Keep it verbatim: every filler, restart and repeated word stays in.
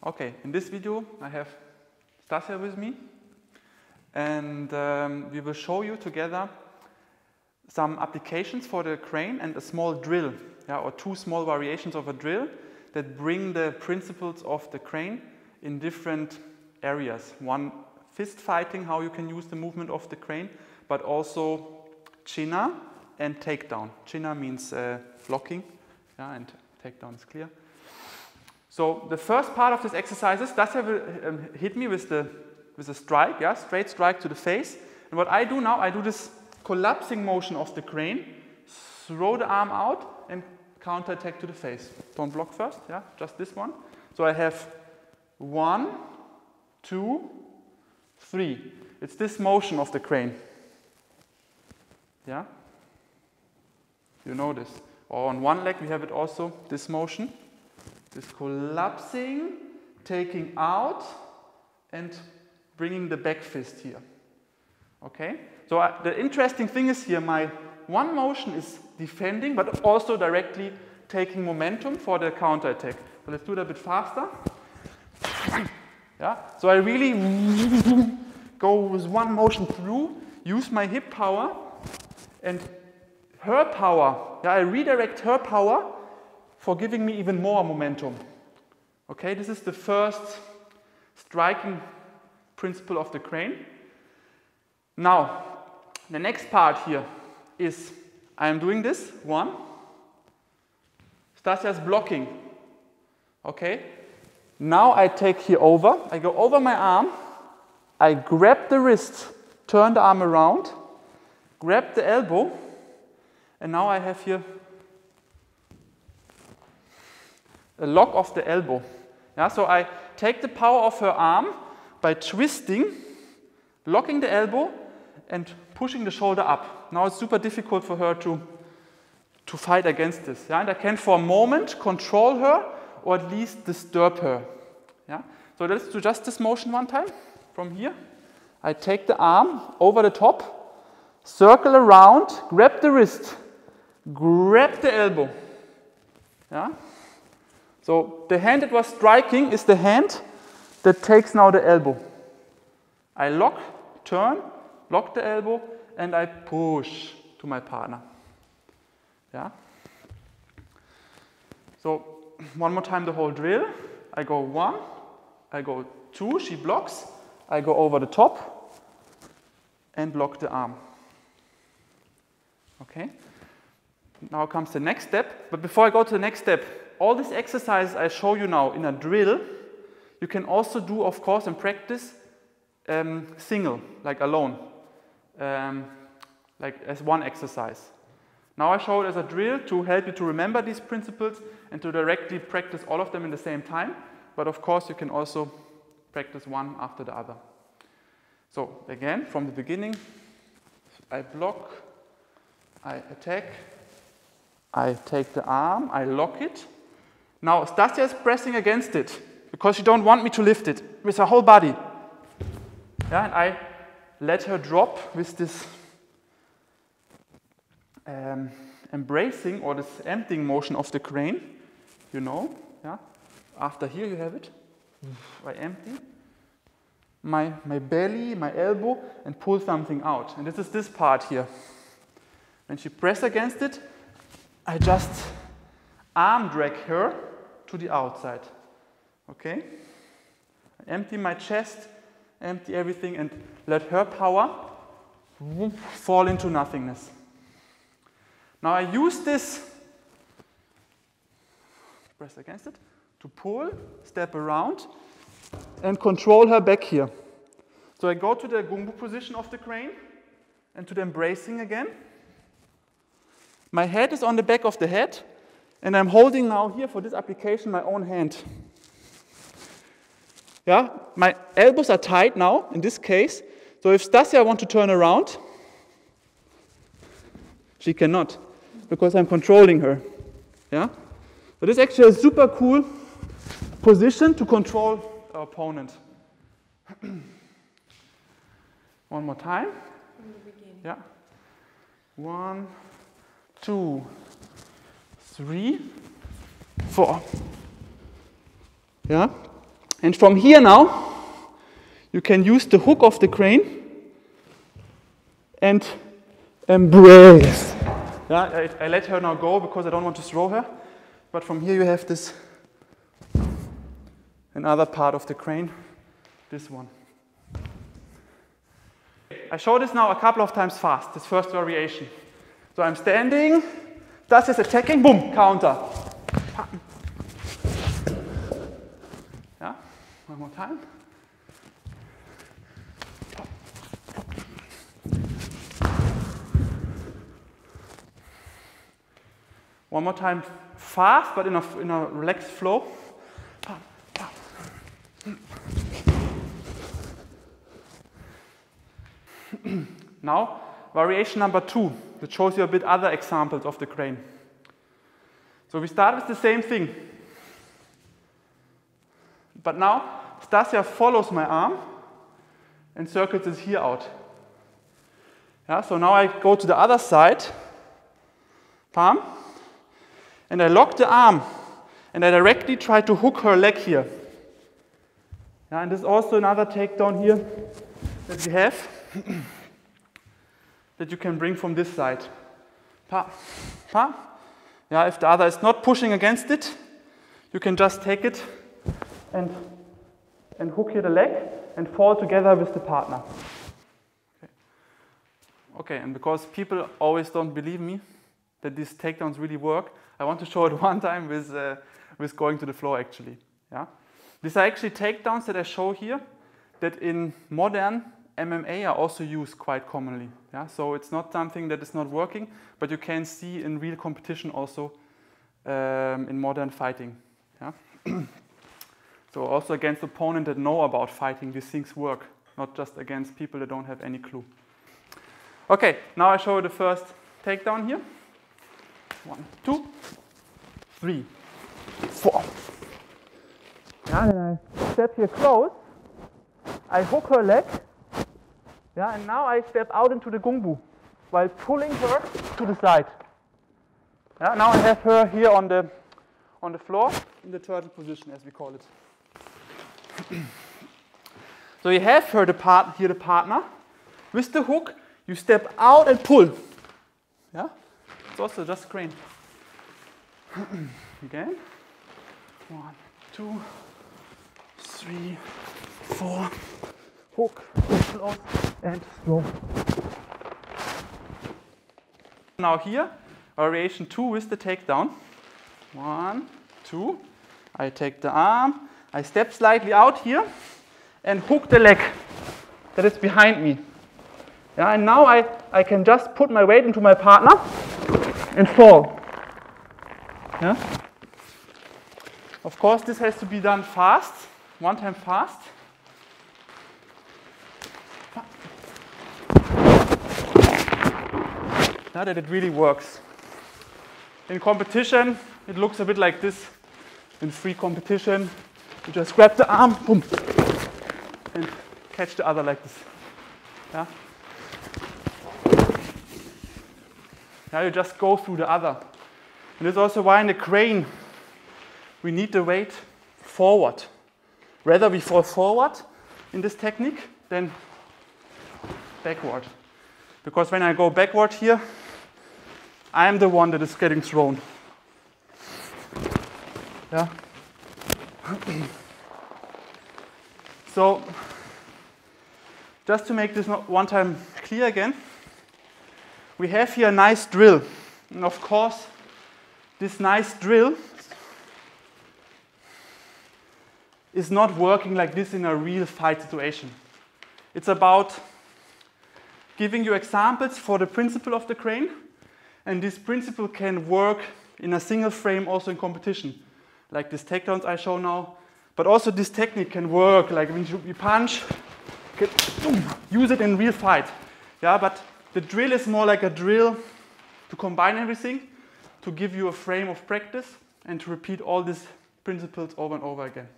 Okay, in this video I have Stasia with me, and um, we will show you together some applications for the crane and a small drill, yeah, or two small variations of a drill that bring the principles of the crane in different areas. One, fist fighting, how you can use the movement of the crane, but also chinna and takedown. Chinna means uh, blocking, yeah, and takedown is clear. So the first part of this exercise is Stasia will um, hit me with the with a strike, yeah, straight strike to the face. And what I do now, I do this collapsing motion of the crane, throw the arm out and counter attack to the face. Don't block first, yeah, just this one. So I have one, two, three. It's this motion of the crane. Yeah? You know this. Or on one leg we have it also, this motion. This collapsing, taking out and bringing the back fist here. Okay? So uh, the interesting thing is here, my one motion is defending, but also directly taking momentum for the counter attack. So let's do it a bit faster. Yeah? So I really go with one motion through, use my hip power, and her power, yeah, I redirect her power for giving me even more momentum. Okay, this is the first striking principle of the crane. Now, the next part here is I am doing this, one. Stasia's blocking. Okay, now I take here over, I go over my arm, I grab the wrist, turn the arm around, grab the elbow, and now I have here a lock of the elbow. Yeah, so I take the power of her arm by twisting, locking the elbow, and pushing the shoulder up. Now it's super difficult for her to, to fight against this. Yeah? And I can for a moment control her or at least disturb her. Yeah? So let's do just this motion one time. From here, I take the arm over the top, circle around, grab the wrist, grab the elbow. Yeah? So the hand that was striking is the hand that takes now the elbow. I lock, turn, lock the elbow, and I push to my partner. Yeah? So one more time the whole drill. I go one, I go two, she blocks, I go over the top and block the arm. Okay? Now comes the next step, but before I go to the next step, all these exercises I show you now in a drill, you can also do, of course, in practice, um, single, like alone, um, like as one exercise. Now I show it as a drill to help you to remember these principles and to directly practice all of them in the same time, but of course you can also practice one after the other. So again, from the beginning, I block, I attack, I take the arm, I lock it. Now Stasia is pressing against it because she don't want me to lift it with her whole body. Yeah, and I let her drop with this um, embracing or this emptying motion of the crane. You know, yeah. After here you have it. I empty my, my belly, my elbow, and pull something out. And this is this part here. When she presses against it, I just arm drag her to the outside. Okay? I empty my chest, empty everything, and let her power fall into nothingness. Now I use this, press against it, to pull, step around, and control her back here. So I go to the gumbu position of the crane and to the embracing again. My head is on the back of the head, and I'm holding now here for this application my own hand. Yeah, my elbows are tight now in this case. So if Stasia wants to turn around, she cannot because I'm controlling her. Yeah, so this is actually a super cool position to control our opponent. One more time. From the beginning. Yeah. One, two, three, four. Yeah? And from here now, you can use the hook of the crane and embrace. Yeah, I, I let her now go because I don't want to throw her. But from here you have this another part of the crane, this one. I show this now a couple of times fast, this first variation. So I'm standing, das is attacking, boom, counter. Yeah, one more time. One more time fast, but in a, in a relaxed flow. Now, variation number two, that shows you a bit other examples of the crane. So we start with the same thing. But now, Stasia follows my arm and circles this here out. Yeah, so now I go to the other side, palm, and I lock the arm, and I directly try to hook her leg here. Yeah, and this is also another takedown here that we have, that you can bring from this side. Pa, pa. Yeah, if the other is not pushing against it, you can just take it and, and hook here the leg and fall together with the partner. Okay. Okay, and because people always don't believe me that these takedowns really work, I want to show it one time with, uh, with going to the floor actually. Yeah? These are actually takedowns that I show here that in modern M M A are also used quite commonly. Yeah? So it's not something that is not working, but you can see in real competition also um, in modern fighting. Yeah? So also against opponents that know about fighting, these things work, not just against people that don't have any clue. Okay, now I show you the first takedown here. One, two, three, four. Yeah, then I step here close. I hook her leg. Yeah, and now I step out into the gungbu while pulling her to the side. Yeah, now I have her here on the on the floor in the turtle position, as we call it. So you have her the part here, the partner. With the hook, you step out and pull. Yeah. It's also just crane. Again. One, two, three, four. Hook, close, and slow. Now here, variation two with the takedown. One, two. I take the arm. I step slightly out here and hook the leg that is behind me. Yeah, and now I, I can just put my weight into my partner and fall. Yeah? Of course, this has to be done fast, one time fast. Now that it really works. In competition, it looks a bit like this. In free competition, you just grab the arm, boom, and catch the other like this. Yeah? Now you just go through the other. And that's also why in the crane we need the weight forward. Rather we fall forward in this technique than backward. Because when I go backward here, I am the one that is getting thrown. Yeah. So, just to make this one time clear again, we have here a nice drill. And of course, this nice drill is not working like this in a real fight situation. It's about giving you examples for the principle of the crane, and this principle can work in a single frame also in competition, like these takedowns I show now, but also this technique can work, like when you punch, you can use it in real fight. Yeah, but the drill is more like a drill to combine everything, to give you a frame of practice, and to repeat all these principles over and over again.